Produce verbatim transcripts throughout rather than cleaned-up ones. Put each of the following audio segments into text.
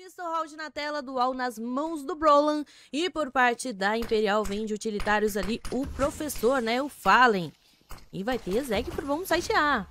Pistol Round na tela, dual nas mãos do Brolan. E por parte da Imperial vem de utilitários ali o professor, né? O Fallen. E vai ter Zeg por vamos sitear.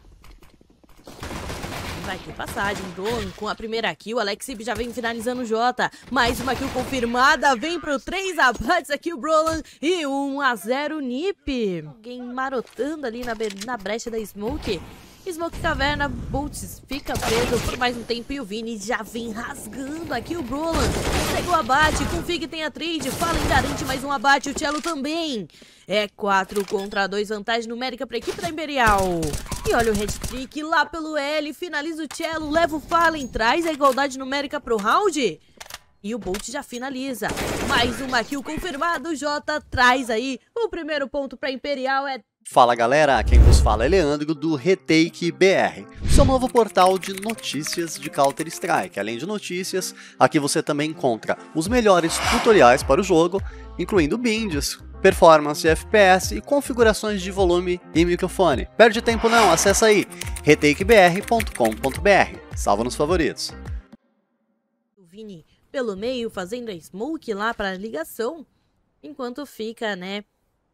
Vai ter passagem, Brolan com a primeira kill, Alexib já vem finalizando o Jota, mais uma kill confirmada, vem pro três abates aqui o Brolan e um a zero Nip. Alguém marotando ali na, na brecha da Smoke. Smoke Caverna, Boltz fica preso por mais um tempo e o Vini já vem rasgando aqui o Brolan. Pega o abate, Config tem a trade, Fallen garante mais um abate, o Cello também. É quatro contra dois, vantagem numérica para a equipe da Imperial. E olha o Red Trick lá pelo L, finaliza o Cello, leva o Fallen, traz a igualdade numérica pro round. E o Bolt já finaliza. Mais uma kill confirmada, o Jota traz aí o primeiro ponto para a Imperial. É Fala galera, quem vos fala é Leandro do Retake B R, seu novo portal de notícias de Counter Strike. Além de notícias, aqui você também encontra os melhores tutoriais para o jogo, incluindo binds, performance, F P S e configurações de volume e microfone. Perde tempo não, acessa aí retake b r ponto com ponto b r. Salva nos favoritos. O Vini pelo meio fazendo a smoke lá para a ligação, enquanto fica, né,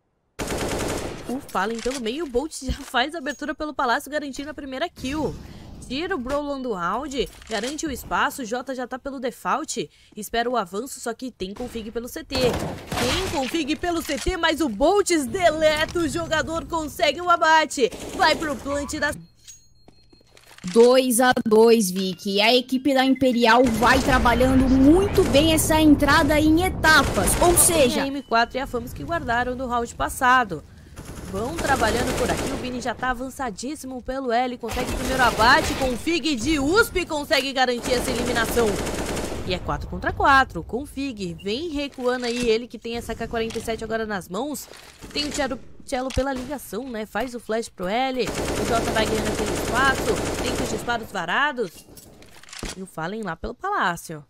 o Fallen pelo meio, o Bolt já faz a abertura pelo palácio, garantindo a primeira kill. Tira o Brolan do round, garante o espaço, o Jota já tá pelo default, espera o avanço, só que tem config pelo C T. Tem config pelo C T, mas o Boltz deleta o jogador, consegue um abate. Vai pro plant da... dois a dois, Vicky. E a equipe da Imperial vai trabalhando muito bem essa entrada em etapas, ou seja... a M quatro e a Famos que guardaram do round passado. Vão trabalhando por aqui, o Vini já tá avançadíssimo pelo L, consegue o primeiro abate, Config de U S P consegue garantir essa eliminação. E é quatro contra quatro, Config vem recuando aí, ele que tem essa K quarenta e sete agora nas mãos. Tem o Cello, Cello pela ligação, né, faz o flash pro L, o Jota vai ganhando aquele espaço, tem os disparos varados. E o Fallen lá pelo palácio.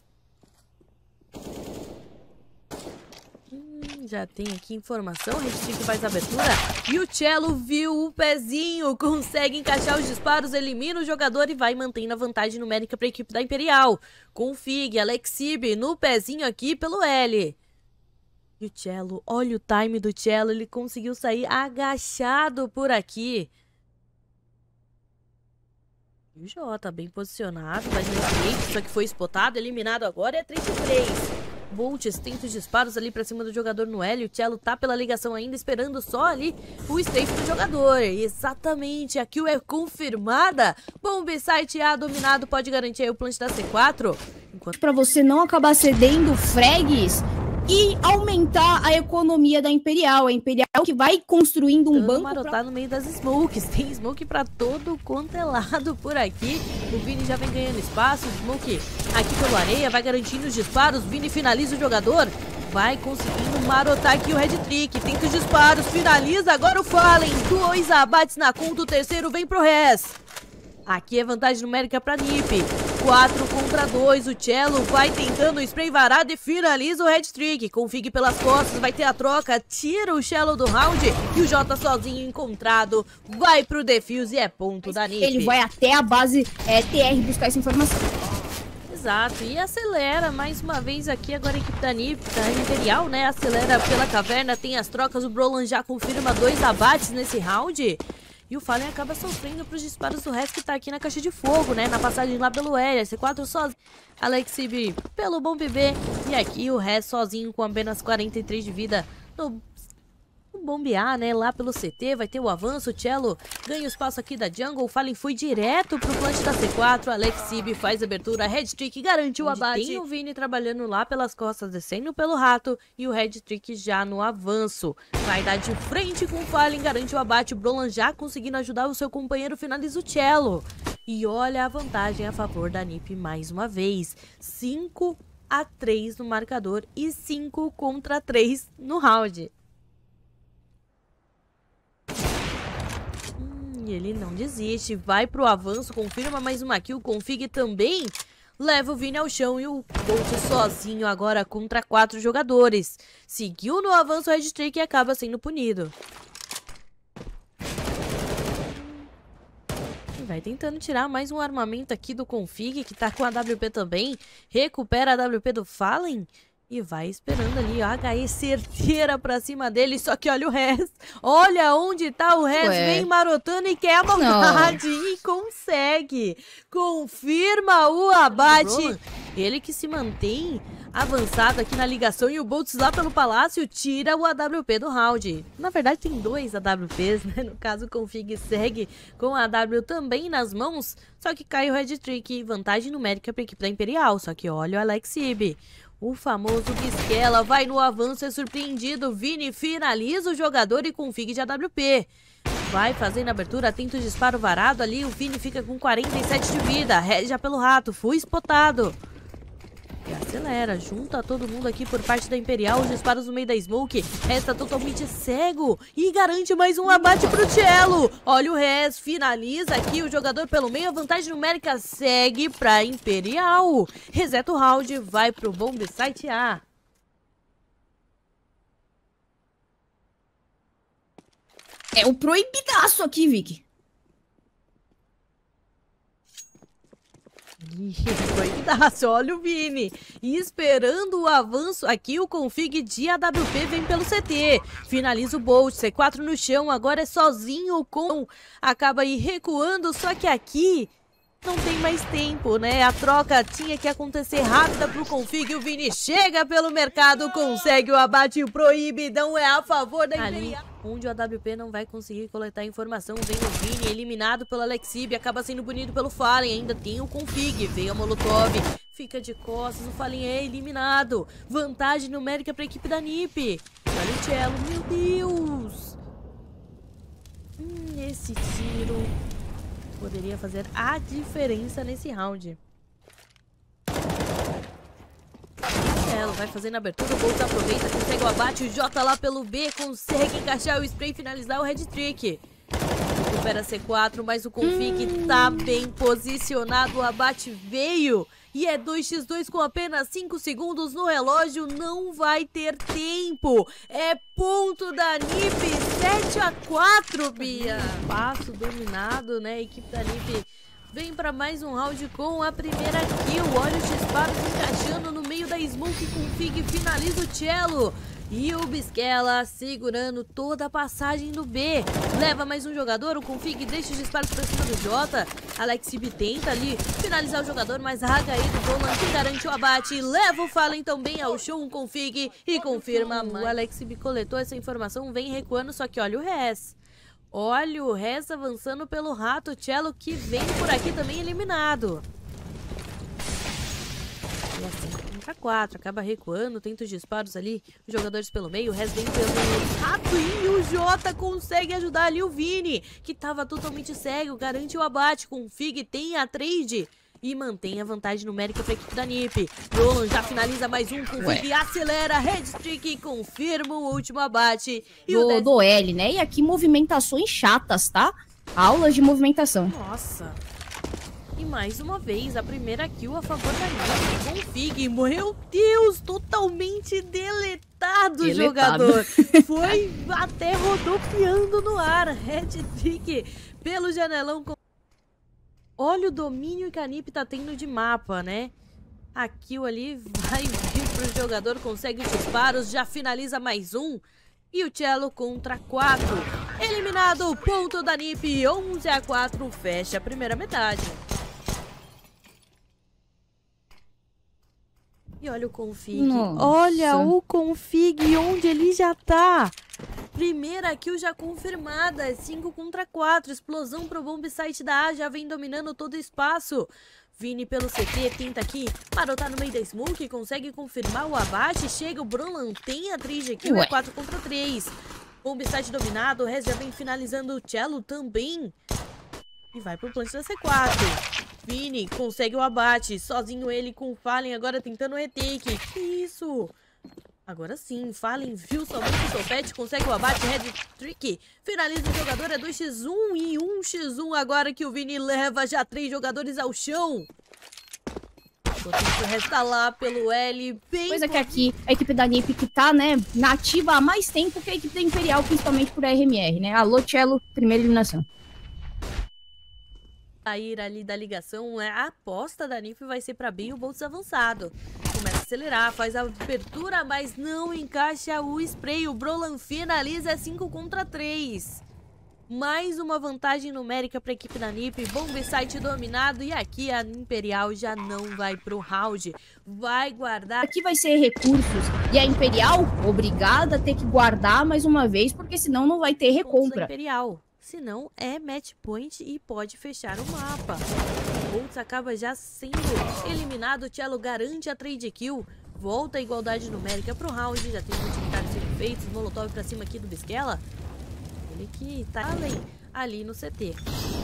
Já tem aqui informação, o Red Trick faz a abertura e o Cello viu o pezinho, consegue encaixar os disparos, elimina o jogador e vai mantendo a vantagem numérica para a equipe da Imperial. Config, Alexib no pezinho aqui pelo L. E o Cello, olha o time do Cello, ele conseguiu sair agachado por aqui. E o Jota bem posicionado, vai no direito, só que foi spotado, eliminado agora, é três a três. Boltz tenta os disparos ali pra cima do jogador no L. O Cello tá pela ligação ainda, esperando só ali o strafe do jogador. Exatamente, a kill é confirmada. Bomb site A dominado, pode garantir aí o plant da C quatro. Enquanto... pra você não acabar cedendo frags e aumentar a economia da Imperial. A Imperial que vai construindo um banco marotar pra... no meio das smokes. Tem smoke pra todo quanto é lado por aqui. O Vini já vem ganhando espaço. Smoke aqui pelo areia, vai garantindo os disparos. Vini finaliza o jogador. Vai conseguindo marotar aqui o Red Trick. Tenta os disparos, finaliza. Agora o Fallen. Dois abates na conta, o terceiro vem pro Res. Aqui é vantagem numérica pra Nip. quatro contra dois, o Cello vai tentando o spray varado e finaliza o Red Trick. Config pelas costas, vai ter a troca, tira o Cello do round e o Jota sozinho encontrado. Vai pro defuse e é ponto da Nip. Ele vai até a base é, T R buscar essa informação. Exato, e acelera mais uma vez aqui agora a equipe da Nip, da Imperial, né? Acelera pela caverna, tem as trocas, o Brolan já confirma dois abates nesse round. E o Fallen acaba sofrendo para os disparos do Res que tá aqui na caixa de fogo, né? Na passagem lá pelo L, C quatro sozinho, Alexib pelo Bomb B. E aqui o Res sozinho com apenas quarenta e três de vida no, no Bomb A, né? Lá pelo C T, vai ter o avanço, o Cello ganha o espaço aqui da jungle, o Fallen foi direto pro plant da C quatro, Alexib faz a abertura, Red Trick garantiu o abate. Tem o Vini trabalhando lá pelas costas, descendo pelo rato, e o Red Trick já no avanço. Vai dar de frente com o Fallen, garante o abate, o Brolan já conseguindo ajudar o seu companheiro, finaliza o Cello. E olha a vantagem a favor da Nip mais uma vez, cinco a três no marcador e cinco contra três no round. E ele não desiste, vai pro avanço, confirma mais uma kill, Config também leva o Vini ao chão e o Bolt sozinho agora contra quatro jogadores. Seguiu no avanço o Red Trick e acaba sendo punido. vai tentando tirar mais um armamento aqui do Config, que tá com a W P também. Recupera a W P do Fallen. E vai esperando ali, ó, H E certeira pra cima dele. Só que olha o Rez. Olha onde tá o Rez. Ué. Vem marotando e quer a vontade. E consegue. Confirma o abate. Ele que se mantém avançado aqui na ligação. E o Boltz lá pelo palácio tira o A W P do round. Na verdade tem dois A W Ps, né? No caso o Config segue com a A W também nas mãos. Só que cai o Red Trick. Vantagem numérica pra equipe da Imperial. Só que olha o Alexibi. O famoso Bisquela vai no avanço, é surpreendido. Vini finaliza o jogador e Config de A W P. Vai fazendo a abertura, tenta o disparo varado ali. O Vini fica com quarenta e sete de vida. Reja pelo rato, foi spotado. E acelera, junta todo mundo aqui por parte da Imperial. Os disparos no meio da Smoke. Resta totalmente cego e garante mais um abate pro Cello. Olha o Rez, finaliza aqui o jogador pelo meio. A vantagem numérica segue pra Imperial. Reseta o round, vai pro Bomb Site A. É o proibidaço aqui, Vicky. Proibidaço, olha o Vini. E esperando o avanço aqui, o Config de A W P vem pelo C T. Finaliza o Bolt, C quatro no chão, agora é sozinho com... Acaba aí recuando, só que aqui não tem mais tempo, né? A troca tinha que acontecer rápida pro Config. O Vini chega pelo mercado, consegue o abate. O proibidão é a favor da Imperial. Onde o A W P não vai conseguir coletar informação. Vem o Vini, eliminado pelo Alexibi, acaba sendo punido pelo Fallen. Ainda tem o Config, veio a Molotov, fica de costas, o Fallen é eliminado. Vantagem numérica para a equipe da N I P. Olha o Cello, meu Deus. Hum, esse tiro poderia fazer a diferença nesse round. Cello vai fazendo a abertura, o Bolt aproveita, consegue o abate, o J lá pelo B, consegue encaixar o spray e finalizar o Red Trick. Recupera C quatro, mas o Config hum. tá bem posicionado, o abate veio. E é dois contra dois com apenas cinco segundos no relógio, não vai ter tempo. É ponto da N I P, sete a quatro, Bia. Passo dominado, né? A equipe da N I P vem para mais um round com a primeira kill. Olha os disparos encaixando no meio da Smoke. Config finaliza o Cello. E o Bisquela segurando toda a passagem do B. Leva mais um jogador, o Config deixa os disparos pra cima do J. Alexibi tenta ali finalizar o jogador, mas a H E do Volan que garante o abate. Leva o Fallen também ao chão, o Config e confirma. O Alexibi coletou essa informação, vem recuando, só que olha o Rez. Olha o Rez avançando pelo rato. Cello que vem por aqui também eliminado. E assim, contra quatro, acaba recuando, tenta os disparos ali, os jogadores pelo meio, o Rez vem pelo rato e o J consegue ajudar ali o Vini, que tava totalmente cego, garante o abate. Config tem a trade e mantém a vantagem numérica para a equipe da N I P. Roland já finaliza mais um, Config acelera, Red Trick confirma o último abate. E do, o dez... do L, né? E aqui movimentações chatas, tá? Aulas de movimentação. Nossa. E mais uma vez, a primeira kill a favor da N I P. Config, meu Deus, totalmente deletado o jogador. Foi até rodopiando no ar. Red Trick pelo janelão. Olha o domínio que a N I P tá tendo de mapa, né? A kill ali vai vir pro jogador, consegue os disparos, já finaliza mais um. E o Cello contra quatro. Eliminado, ponto da N I P, onze a quatro, fecha a primeira metade. E olha o Config. Nossa. Olha o Config onde ele já tá. Primeira kill já confirmada. cinco contra quatro. Explosão pro bomb site da A. Já vem dominando todo o espaço. Vini pelo C T. Tenta aqui marotar no meio da Smoke. Consegue confirmar o abate. Chega o Brolan. Tem a trade aqui. É quatro contra três. Bomb site dominado. O Rez já vem finalizando o Cello também. E vai pro plant da C quatro. Vini consegue o abate, sozinho ele com o Fallen, agora tentando o retake. Que isso? Agora sim, Fallen viu somente o Topete, consegue o abate, Red Trick. Finaliza o jogador, é dois contra um e um contra um agora que o Vini leva já três jogadores ao chão. O resta lá pelo L, bem... Coisa que aqui a equipe da N I P que tá, né, nativa há mais tempo que a equipe da Imperial, principalmente por R M R, né? Alô, Cello, primeira eliminação. sair ali da ligação, a aposta da Nip vai ser para bem o Boltz avançado. Começa a acelerar, faz a abertura, mas não encaixa o spray. O Brolan finaliza, é cinco contra três. Mais uma vantagem numérica para a equipe da Nip. Bombsite dominado e aqui a Imperial já não vai pro round. Vai guardar. Aqui vai ser recursos. E a Imperial, obrigada a ter que guardar mais uma vez, porque senão não vai ter recompra. Imperial. Senão é match point e pode fechar o mapa. O Boltz acaba já sendo eliminado. O Cello garante a trade kill. Volta a igualdade numérica pro round. Já tem os utilitários sendo feitos. Molotov pra cima aqui do Bisquela. Ele que tá além, ali no C T.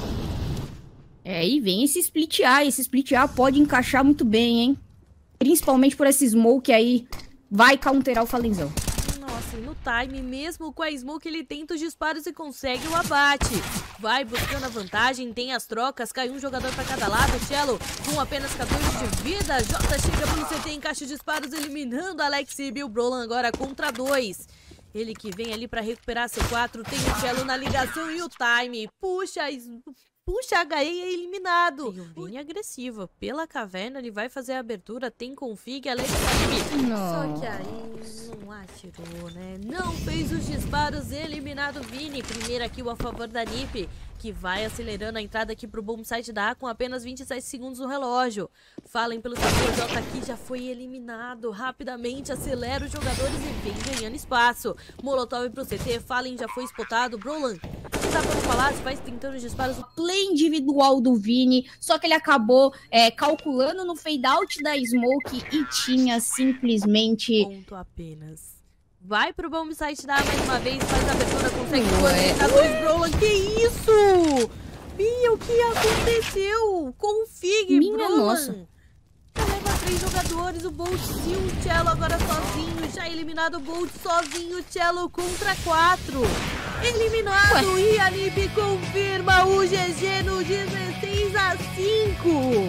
É, e vem esse split A. Esse split A pode encaixar muito bem, hein? Principalmente por esse smoke aí. Vai counterar o Falenzão. Nossa, e no time, mesmo com a smoke, ele tenta os disparos e consegue o abate. Vai buscando a vantagem, tem as trocas, cai um jogador pra cada lado. Cello com apenas quatorze de vida. Jota chega pelo C T, encaixa os disparos, eliminando Alex e Bill Brolan agora contra dois. Ele que vem ali pra recuperar C quatro, tem o Cello na ligação e o time. Puxa, puxa H E e é eliminado. E o Vini agressivo pela caverna, ele vai fazer a abertura, tem config, Alex sabe. Só que aí não atirou, né? Não fez os disparos, eliminado Vini. Primeira kill a favor da Nip, que vai acelerando a entrada aqui pro bombsite da A com apenas vinte e sete segundos no relógio. Falem pelo setor, Jota aqui já foi eliminado. Rapidamente acelera os jogadores e vem ganhando espaço. Molotov pro C T, Fallen já foi spotado. Brolan tá pelo palácio, vai tentando os disparos. O play individual do Vini, só que ele acabou é, calculando no fade out da smoke e tinha simplesmente... Ponto apenas. Vai pro bombsite da A mais uma vez, faz a abertura, consegue conectar dois Brolan. Que isso? Bia, o que aconteceu? Config, Minha Brolan. Nossa. Leva três jogadores, o Bolt e o Cello agora sozinho. Já eliminado o Bolt sozinho, o Cello contra quatro. Eliminado. Ué. E a Nip confirma o G G no dezesseis a cinco.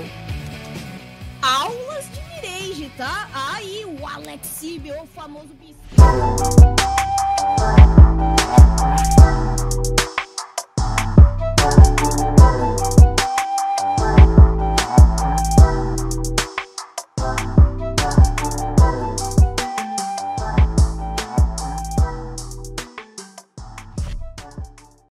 Aulas de Mirage, tá? Aí o Alex Sibio, o famoso bicho.